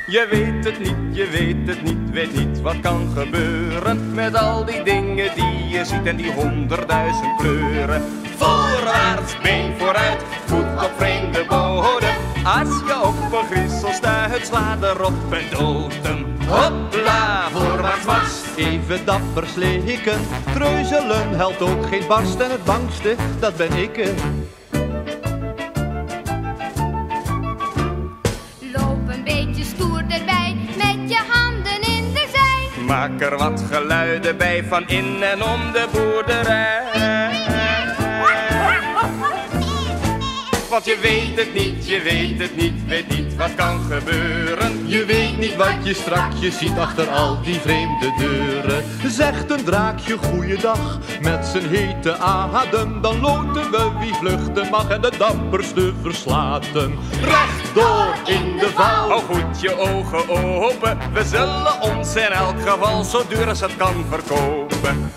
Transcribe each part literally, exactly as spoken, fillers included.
Je weet het niet, je weet het niet, weet niet wat kan gebeuren met al die dingen die je ziet en die honderdduizend kleuren. Voorwaarts, been vooruit, voet op vreemde bodem. Als je op een griezel stuit, sla erop en dood hem. Hopla, voorwaarts mars. Even dapper slikken, treuzelen helpt ook geen barst. En het bangste, dat ben ik. Loop een beetje stoer erbij, met je handen in de zij. Maak er wat geluiden bij van in en om de boerderij. Want je weet het niet, je weet het niet, weet niet wat kan gebeuren. Je weet niet wat je strakjes ziet achter al die vreemde deuren. Zegt een draakje goeiedag met zijn hete adem, dan loten we wie vluchten mag en de dapperste verslaten. Rechtdoor in de val. Hou goed je ogen open, we zullen ons in elk geval zo duur als het kan verkopen.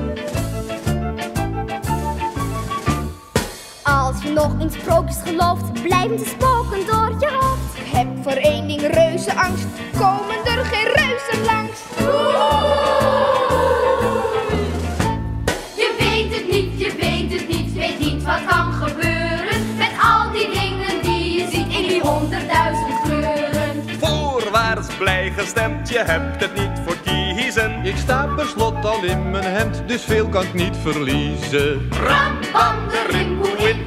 Als je nog in sprookjes gelooft, blijven ze spoken door je hoofd. Ik heb voor één ding reuzenangst, komen er geen reuzen langs. Je weet het niet, je weet het niet, weet niet wat kan gebeuren met al die dingen die je ziet in die honderdduizend kleuren. Voorwaarts blij gestemd, je hebt het niet voor kiezen. Ik sta per slot al in mijn hemd, dus veel kan ik niet verliezen. Ram, bam, de rim, hoe in